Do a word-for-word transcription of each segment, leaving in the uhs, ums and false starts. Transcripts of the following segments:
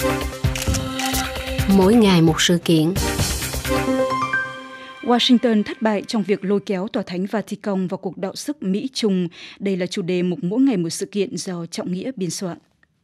Mỗi ngày một sự kiện. Washington thất bại trong việc lôi kéo Tòa Thánh Vatican vào cuộc đọ sức Mỹ-Trung. Đây là chủ đề mục Mỗi ngày một sự kiện do Trọng Nghĩa biên soạn.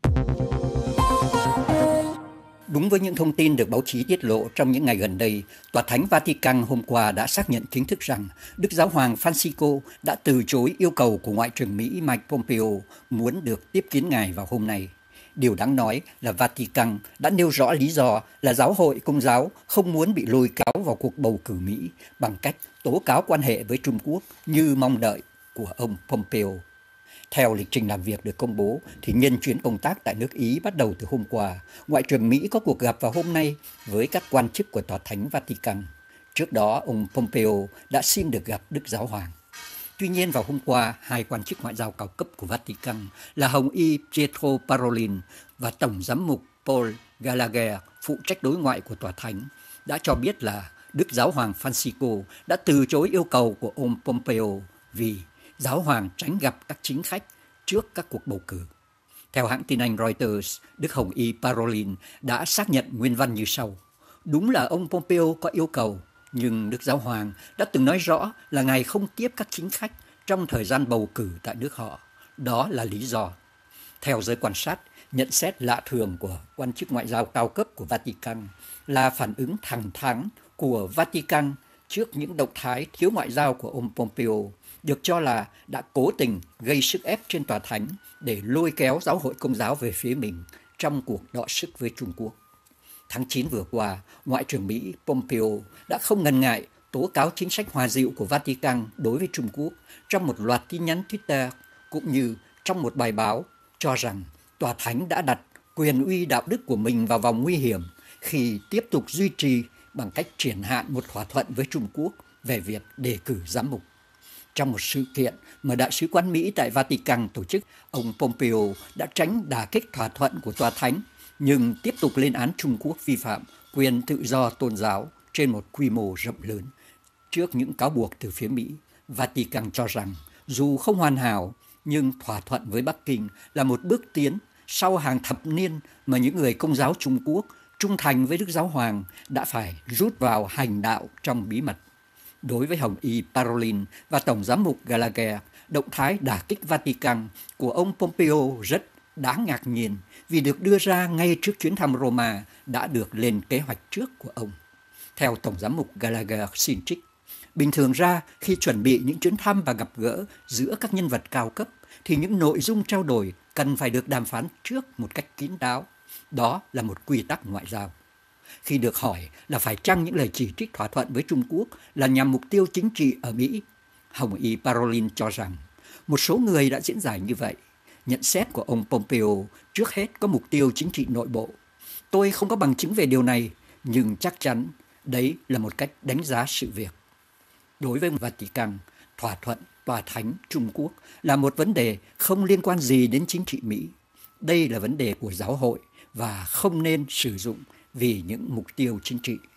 Đúng với những thông tin được báo chí tiết lộ trong những ngày gần đây, Tòa Thánh Vatican hôm qua đã xác nhận chính thức rằng Đức Giáo hoàng Francisco đã từ chối yêu cầu của Ngoại trưởng Mỹ Mike Pompeo muốn được tiếp kiến ngài vào hôm nay. Điều đáng nói là Vatican đã nêu rõ lý do là giáo hội Công giáo không muốn bị lôi kéo vào cuộc bầu cử Mỹ bằng cách tố cáo quan hệ với Trung Quốc như mong đợi của ông Pompeo. Theo lịch trình làm việc được công bố, thì nhân chuyến công tác tại nước Ý bắt đầu từ hôm qua, Ngoại trưởng Mỹ có cuộc gặp vào hôm nay với các quan chức của Tòa Thánh Vatican. Trước đó, ông Pompeo đã xin được gặp Đức Giáo hoàng. Tuy nhiên, vào hôm qua, hai quan chức ngoại giao cao cấp của Vatican là Hồng y Pietro Parolin và Tổng giám mục Paul Gallagher, phụ trách đối ngoại của Tòa Thánh, đã cho biết là Đức Giáo hoàng Francisco đã từ chối yêu cầu của ông Pompeo vì Giáo hoàng tránh gặp các chính khách trước các cuộc bầu cử. Theo hãng tin Anh Reuters, Đức Hồng y Parolin đã xác nhận nguyên văn như sau. Đúng là ông Pompeo có yêu cầu, nhưng Đức Giáo hoàng đã từng nói rõ là ngài không tiếp các chính khách trong thời gian bầu cử tại nước họ. Đó là lý do. Theo giới quan sát, nhận xét lạ thường của quan chức ngoại giao cao cấp của Vatican là phản ứng thẳng thắn của Vatican trước những động thái thiếu ngoại giao của ông Pompeo, được cho là đã cố tình gây sức ép trên Tòa Thánh để lôi kéo giáo hội Công giáo về phía mình trong cuộc đọ sức với Trung Quốc. Tháng chín vừa qua, Ngoại trưởng Mỹ Pompeo đã không ngần ngại tố cáo chính sách hòa dịu của Vatican đối với Trung Quốc trong một loạt tin nhắn Twitter, cũng như trong một bài báo cho rằng Tòa Thánh đã đặt quyền uy đạo đức của mình vào vòng nguy hiểm khi tiếp tục duy trì bằng cách triển hạn một thỏa thuận với Trung Quốc về việc đề cử giám mục. Trong một sự kiện mà Đại sứ quán Mỹ tại Vatican tổ chức, ông Pompeo đã tránh đả kích thỏa thuận của Tòa Thánh, nhưng tiếp tục lên án Trung Quốc vi phạm quyền tự do tôn giáo trên một quy mô rộng lớn. Trước những cáo buộc từ phía Mỹ, Vatican cho rằng dù không hoàn hảo, nhưng thỏa thuận với Bắc Kinh là một bước tiến sau hàng thập niên mà những người Công giáo Trung Quốc trung thành với Đức Giáo hoàng đã phải rút vào hành đạo trong bí mật. Đối với Hồng y Parolin và Tổng giám mục Gallagher, động thái đả kích Vatican của ông Pompeo rất đáng ngạc nhiên vì được đưa ra ngay trước chuyến thăm Roma đã được lên kế hoạch trước của ông. Theo Tổng giám mục Gallagher xin trích, bình thường ra khi chuẩn bị những chuyến thăm và gặp gỡ giữa các nhân vật cao cấp thì những nội dung trao đổi cần phải được đàm phán trước một cách kín đáo. Đó là một quy tắc ngoại giao. Khi được hỏi là phải chăng những lời chỉ trích thỏa thuận với Trung Quốc là nhằm mục tiêu chính trị ở Mỹ, Hồng y Parolin cho rằng một số người đã diễn giải như vậy. Nhận xét của ông Pompeo trước hết có mục tiêu chính trị nội bộ. Tôi không có bằng chứng về điều này, nhưng chắc chắn đấy là một cách đánh giá sự việc. Đối với Vatican, thỏa thuận Tòa Thánh Trung Quốc là một vấn đề không liên quan gì đến chính trị Mỹ. Đây là vấn đề của giáo hội và không nên sử dụng vì những mục tiêu chính trị.